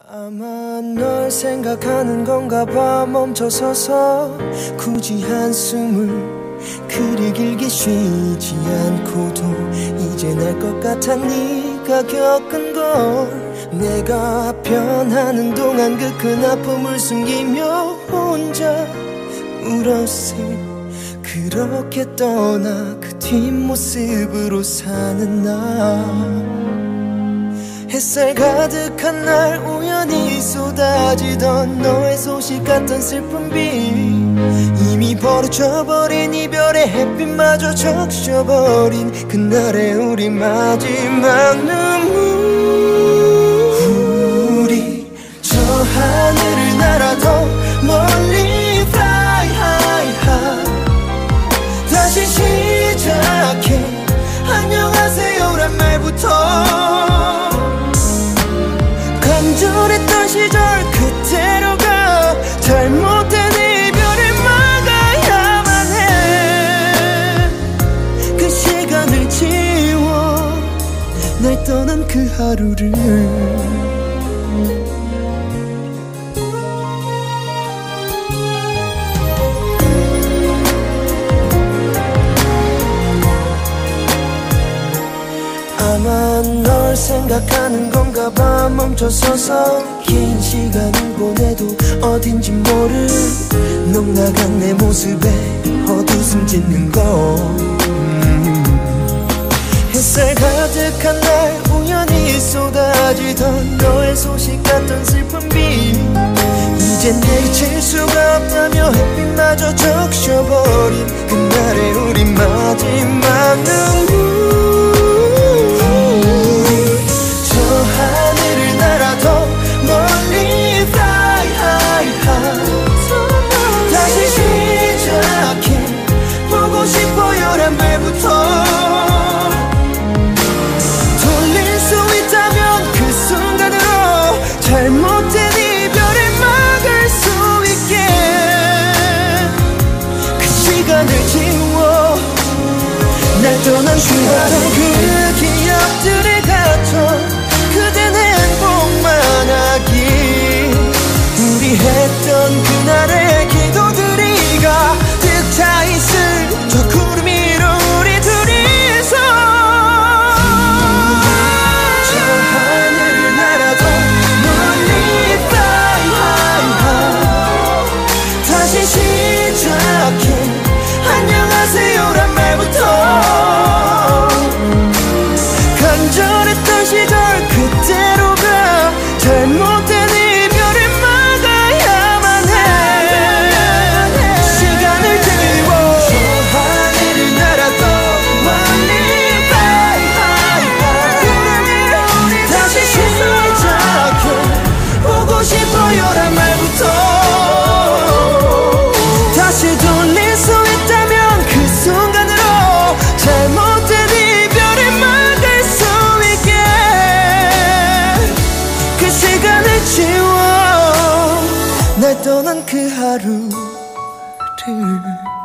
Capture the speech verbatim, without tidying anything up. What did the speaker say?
아마 널 생각하는 건가 봐. 멈춰서서 굳이 한숨을 그리 길게 쉬지 않고도 이제 날 것 같아. 네가 겪은 걸 내가 변하는 동안 그 큰 아픔을 숨기며 혼자 울었을 그렇게 떠나 그 뒷모습으로 사는 나. 햇살 가득한 날 우연히 쏟아지던 너의 소식 같던 슬픈 비, 이미 버려져버린 이별의 햇빛마저 적셔버린 그날의 우리 마지막 눈물. 우리 저 하늘을 날아도 멀리 fly high high. 다시 시작해 안녕하세요란 말부터. 간절했던 시절 그대로 가. 잘못된 이별을 막아야만 해. 그 시간을 지워 날 떠난 그 하루를. 아마 널 생각하는 건가 봐. 멈춰서서 긴 시간을 보내도 어딘지 모를 넉나간 내 모습에 헛웃음 짓는 거. 햇살 가득한 날 우연히 쏟아지던 너의 소식 같던 슬픈 비, 이젠 내칠 수가 없다며 햇빛마저 적셔버린 그날의 우리 마지막 눈물. 하늘을 날아도 멀리 fly high high. 다시 시작해 보고 싶어요란 말부터. 돌릴 수 있다면 그 순간으로 잘못된 이별을 막을 수 있게. 그 시간을 지워 날 떠난 수많은 그 기억들을 갖춰 그댄 행복만 하기. 우리 했던 그날의 기도들이 가득 차있을 저 구름 위로 우리 둘이서. 저 하늘을 날아도 멀리 fly high high. 다시 시작해 안녕하세요란 말부터. 간절했던 시절 그대로 가. 잘못된 이별을 막아야만 해. 시간을 지워 저 하늘을 날아도 멀리 fly high high. 다시 시작해 보고 싶어요란 말부터. 다시 돌릴 수 있다면 그 순간으로 잘못된 이별을 막을 수 있게. 그 시간을 지워 날 떠난 그 하루를.